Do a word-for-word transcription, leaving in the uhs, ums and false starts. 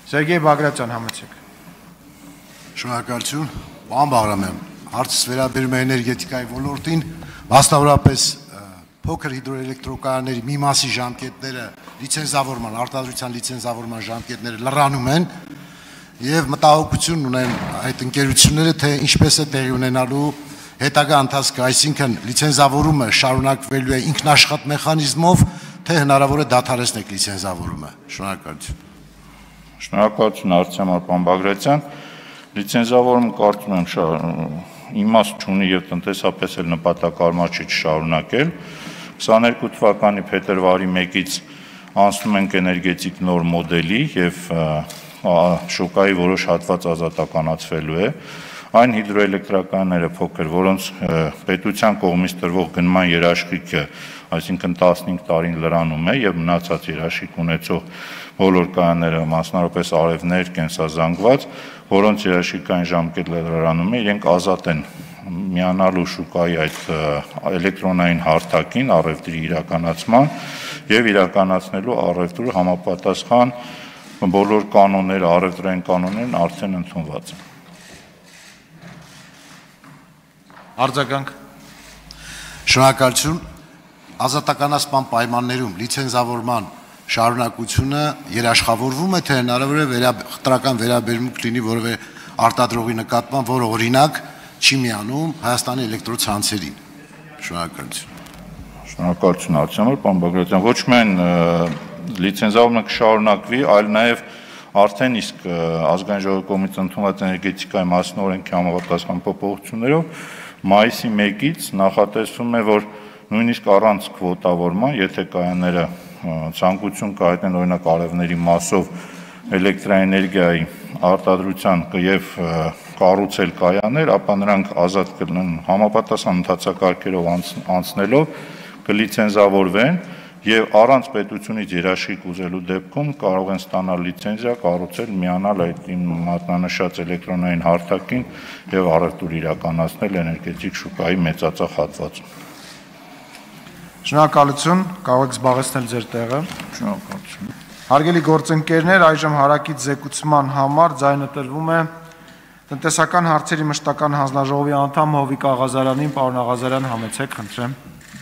Սերգեյ Բագրատյան, համեցեք։ Շնորհակալություն, պարոն Բաղրամյան, հարցս վերաբերում է էներգետիկայի ոլորտին, մասնավորապես փոքր հիդրոէլեկտրոկայանների մի մասի ժամկետները լիցենզավորման, արտադրության լիցենզավորման ժամկետները լրանում են եւ մտահոգություն ունեն այդ ընկերությունները, թե ինչպես է տեղի ունենալու հետագա ընթացքը, այսինքն լիցենզավորումը շարունակվելու է ինքնաշխատ մեխանիզմով, թե հնարավոր է դադարեցնել լիցենզավորումը։ Շնորհակալություն։ Շնորհակալություն հարցի համար, պարոն Բագրատյան։ Լիցենզավորումը կարծում եմ իմաստ չունի եւ տնտեսապես էլ նպատակարար չի շարունակել։ քսաներկու թվականի փետրվարի մեկից անցնում ենք էներգետիկ նոր մոդելի եւ շոկայի որոշ հատված ազատականացվելու է։ Այն հիդրոէլեկտրականները փոքր, որոնց պետության կողմից տրվող գնման երաշխիքը, այսինքն տասնհինգ տարին լրանում է եւ մնացած երաշխիք ունեցող բոլոր կայանները, մասնավորապես արևներ, կենսազանգված, որոնց երաշխիքային ժամկետը լրանում է, իրենք ազատ են միանալու շուկայի այդ էլեկտրոնային հարթակին, առևտրի իրականացման եւ իրականացնելու առևտուրը համապատասխան բոլոր կանոնները, առևտրային կանոններն արդեն ընդունված են։ Արձագանք։ Շնորհակալություն, ազատականացման պայմաններում լիցենզավորման շարունակությունը երաշխավորվում է, թե հնարավոր է խտրական վերաբերմունք լինի որևէ արտադրողի նկատմամբ, որը օրինակ չի միանում Հայաստանի էլեկտրոցանցերին։ Շնորհակալություն։ Շնորհակալություն հարցի համար, պարոն Բագրատյան, ոչ միայն լիցենզավորումը կշարունակվի, այլ նաև արդեն իսկ ազգային ժողովի կողմից ընդունված էներգետիկայի մասին օրենքի համապատասխան փոփոխություններով մայիսի մեկից նախատեսվում է, որ նույնիսկ առանց քվոտավորման, եթե կայանները ցանկություն կհայտնեն օրինակ արևների մասով էլեկտրաէներգիայի արտադրության եւ կառուցել կայաններ, ապա նրանք ազատ կլինեն համապատասխան ընթացակարգերով անցնելով կլիցենզավորվեն եւ առանց պետությունից երաշխիք ուզելու դեպքում կարող են ստանալ լիցենզիա, կառուցել, միանալ այդ մատնանշած էլեկտրոնային հարթակին եւ առևտուր իրականացնել էներգետիկ շուկայի մեծածախ հատվածում։ Շնորհակալություն, կարող եք զբաղեցնել ձեր տեղը։ Շնորհակալություն։ Հարգելի գործընկերներ, այժմ հարակից զեկուցման համար ձայնը տրվում է տնտեսական հարցերի մշտական հանձնաժողովի անդամ Հովիկ Աղազարյանին, պարոն Աղազարյան, համեցեք, խնդրեմ։